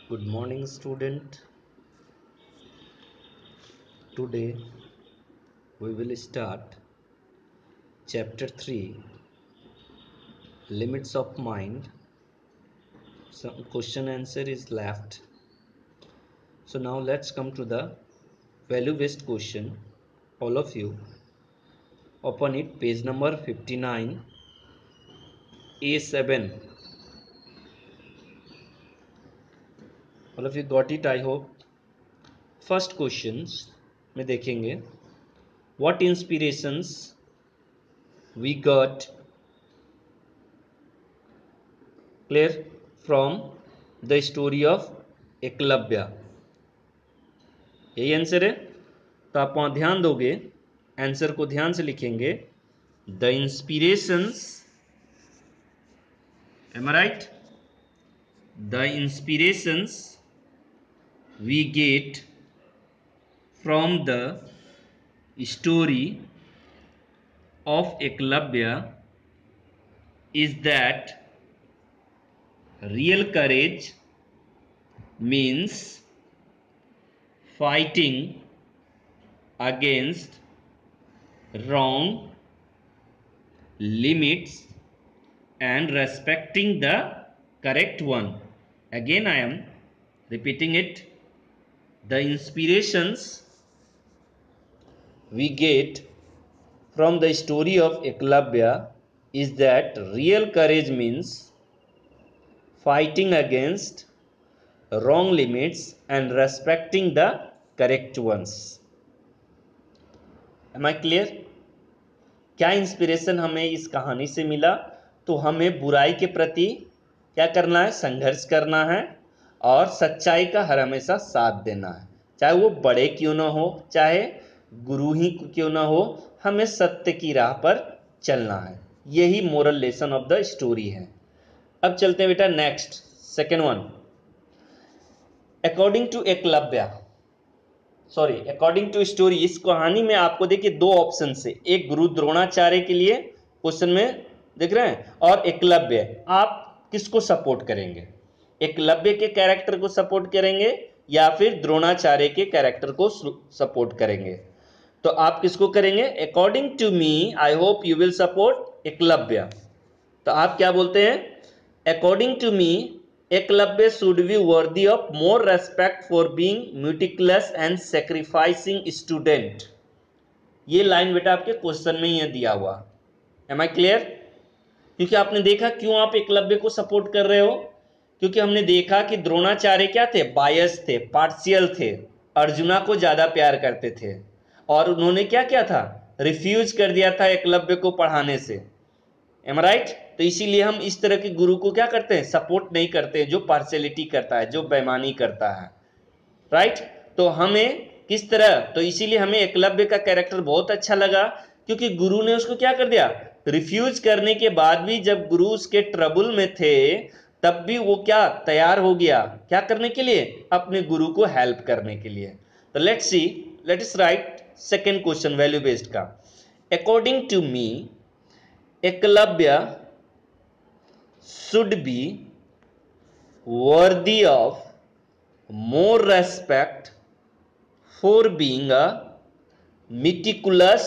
Good morning, student. Today we will start chapter 3, Limits of Mind. Some question answer is left. So now let's come to the value based question. All of you open it, page number 59, A7. All of you got it, I hope. First questions में देखेंगे what inspirations we got clear from the story of Eklavya. यही answer है. तो आप वहां ध्यान दोगे, answer को ध्यान से लिखेंगे. The inspirations, am I right? The inspirations we get from the story of Eklavya is that real courage means fighting against wrong limits and respecting the correct one. Again I am repeating it. The inspirations we get from the story of Eklavya is that real courage means fighting against wrong limits and respecting the correct ones. Am I clear? क्या inspiration हमें इस कहानी से मिला? तो हमें बुराई के प्रति क्या करना है? संघर्ष करना है और सच्चाई का हर हमेशा साथ देना है, चाहे वो बड़े क्यों ना हो, चाहे गुरु ही क्यों ना हो, हमें सत्य की राह पर चलना है. यही moral lesson of the story है. अब चलते हैं बेटा next, second one. According to Eklavya, sorry according to story, इस कहानी में आपको देखिए दो ऑप्शन से, एक गुरु द्रोणाचार्य के लिए क्वेश्चन में देख रहे हैं, और एकलव्य. आप किसको सपोर्ट करेंगे? एकलव्य के कैरेक्टर को सपोर्ट करेंगे या फिर द्रोणाचार्य के कैरेक्टर को सपोर्ट करेंगे? तो आप किसको करेंगे? According to me I hope you will support Eklavya. तो आप क्या बोलते हैं? According to me Eklavya should be worthy of more respect for being meticulous and sacrificing student. ये लाइन बेटा आपके क्वेश्चन में ही है दिया हुआ. Am I clear? क्योंकि आपने देखा क्यों आप एकलव्य को सपोर्ट कर रहे हो? क्योंकि हमने देखा कि द्रोणाचार्य क्या थे? बायस थे, पार्शियल थे, अर्जुना को ज्यादा प्यार करते थे, और उन्होंने क्या किया था? रिफ्यूज कर दिया था एकलव्य को पढ़ाने से. Am right? तो इसीलिए हम इस तरह के गुरु को क्या करते हैं? सपोर्ट नहीं करते, जो पार्शियलिटी करता है, जो बेईमानी करता है. राइट? तो हमें किस तरह, तो इसीलिए हमें एकलव्य का कैरेक्टर बहुत अच्छा लगा, क्योंकि गुरु ने उसको क्या कर दिया? रिफ्यूज करने के बाद भी जब गुरु उसके ट्रबल में थे, तब भी वो क्या तैयार हो गया? क्या करने के लिए? अपने गुरु को हेल्प करने के लिए. तो let's see, let us right second question value based का. According to me Eklavya should be worthy of more respect for being a meticulous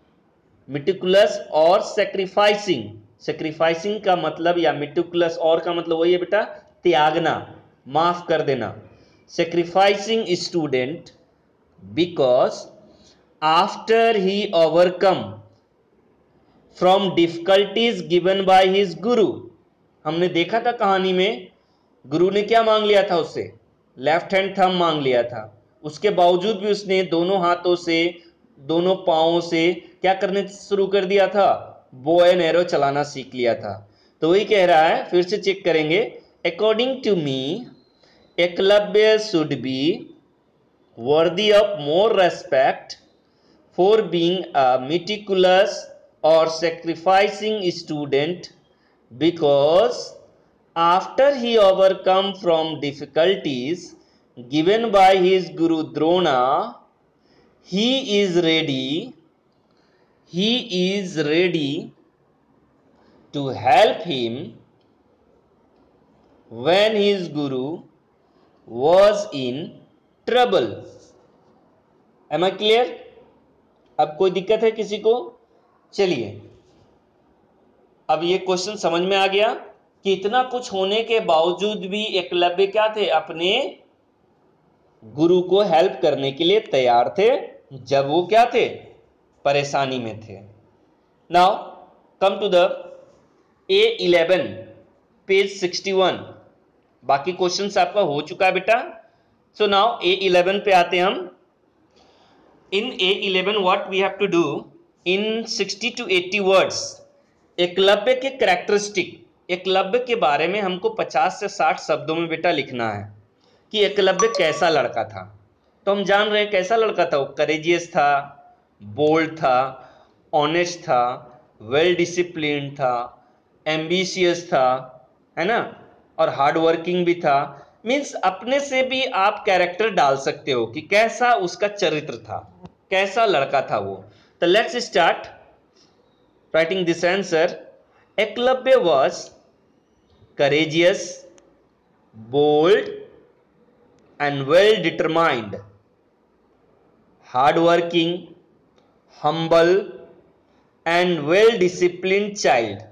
और sacrificing का मतलब, या meticulous और का मतलब वही है बेटा, त्यागना, माफ कर देना. sacrificing student because after he overcome from difficulties given by his guru. हमने देखा था कहानी में गुरु ने क्या मांग लिया था उससे? लेफ्ट हैंड थंब मांग लिया था. उसके बावजूद भी उसने दोनों हाथों से, दोनों पांवों से क्या करने शुरू कर दिया था? बो एंड एरो चलाना सीख लिया था. तो वही कह रहा है, फिर से चेक करेंगे. According to me Eklavya should be worthy of more respect for being a meticulous or sacrificing student because after he overcome from difficulties given by his guru Drona, he is ready to help him when his guru was in trouble. Am I clear? अब कोई दिक्कत है किसी को? चलिए, अब ये question समझ में आ गया कि इतना कुछ होने के बावजूद भी एकलव्य क्या थे? अपने गुरु को हेल्प करने के लिए तैयार थे जब वो क्या थे? परेशानी में थे। Now come to the A11 page 61। बाकी क्वेश्चंस आपका हो चुका है बेटा। सो नाउ A11 पे आते हैं हम। In A11 what we have to do in 60 to 80 words Eklavya के कैरेक्टरिस्टिक, एकलव्य के बारे में हमको 50 से 60 शब्दों में बेटा लिखना है कि एकलव्य कैसा लड़का था। तो हम जान रहे हैं कैसा लड़का था। वो करेजियस था, बोल्ड था, ऑनेस्ट था, वेल डिसिप्लिन्ड था, एम्बिशियस था, है ना, और हार्ड वर्किंग भी था। मीन्स अपने से भी आप कैरेक्टर डाल सकते हो कि कैसा उसका चरित्र था, कैसा लड़का था वो। तो let's start writing this answer. Eklavya was courageous, bold and well determined, hardworking, humble and well disciplined child।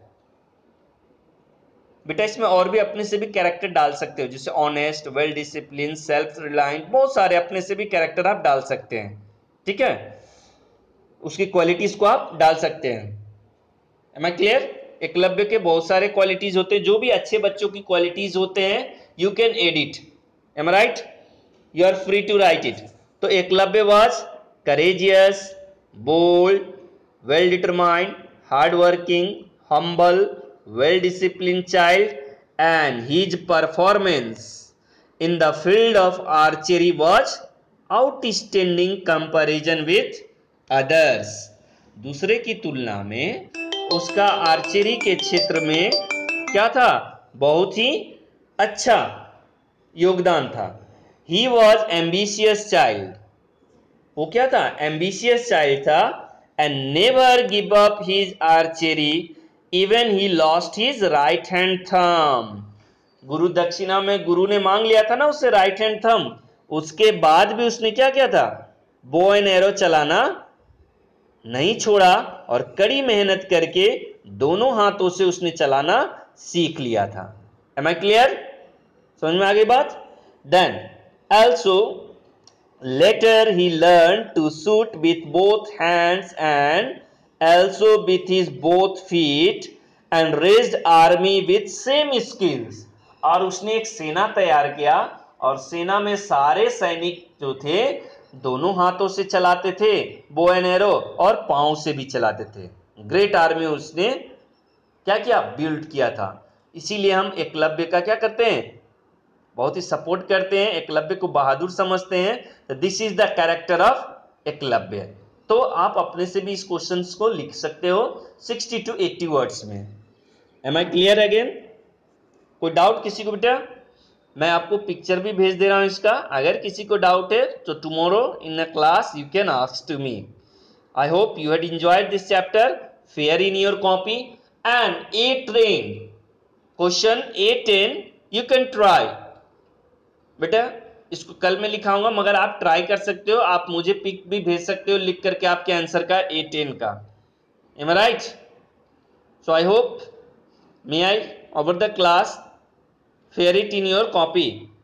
बेटा इसमें और भी अपने से भी कैरेक्टर डाल सकते हो, जैसे honest, well discipline, self reliant, बहुत सारे अपने से भी कैरेक्टर आप डाल सकते हैं। ठीक है, उसकी क्वालिटीज को आप डाल सकते हैं। M I clear? एकलव्य के बहुत सारे क्वालिटीज होते हैं, जो भी अच्छे बच्चों की क्वालिटीज होते हैं you can edit. Am I right? You are free to write it. तो Eklavya was courageous, bold, well determined, hard working, humble, well disciplined child, and his performance in the field of archery was outstanding comparison with others। दूसरे की तुलना में उसका archery के क्षेत्र में क्या था? बहुत ही अच्छा योगदान था। He was ambitious child। वो क्या था? ambitious child था। and never give up his archery even he lost his right hand thumb। गुरु दक्षिणा में गुरु ने मांग लिया था ना उससे राइट हैंड थंब, उसके बाद भी उसने क्या किया था? बो एंड एरो चलाना नहीं छोड़ा और कड़ी मेहनत करके दोनों हाथों से उसने चलाना सीख लिया था। Am I clear? समझ में आ गई बात? Then also later he learned to shoot with both hands and also with his both feet and raised army with same skills। और उसने एक सेना तैयार किया और सेना में सारे सैनिक जो थे दोनों हाथों से चलाते थे बो एंड एरो और पांव से भी चलाते थे। ग्रेट आर्मी उसने क्या किया? बिल्ड किया था। इसीलिए हम एकलव्य का क्या करते हैं? बहुत ही सपोर्ट करते हैं, एकलव्य को बहादुर समझते हैं। This is the character of Eklavya. तो आप अपने से भी इस क्वेश्चन को लिख सकते हो 60 to 80 वर्ड्स में। Am I clear again? कोई डाउट किसी को बेटा? मैं आपको पिक्चर भी भेज दे रहा हूं इसका, अगर किसी को डाउट है तो tomorrow in a class you can ask to me. I hope you had enjoyed this chapter. Fair in your copy and A10 question A10 you can try. बेटा इसको कल मैं लिखाऊंगा मगर आप ट्राई कर सकते हो, आप मुझे पिक भी भेज सकते हो लिख करके आपके आंसर का A10 का। Am I right? So I hope may I over the class fair it in your copy.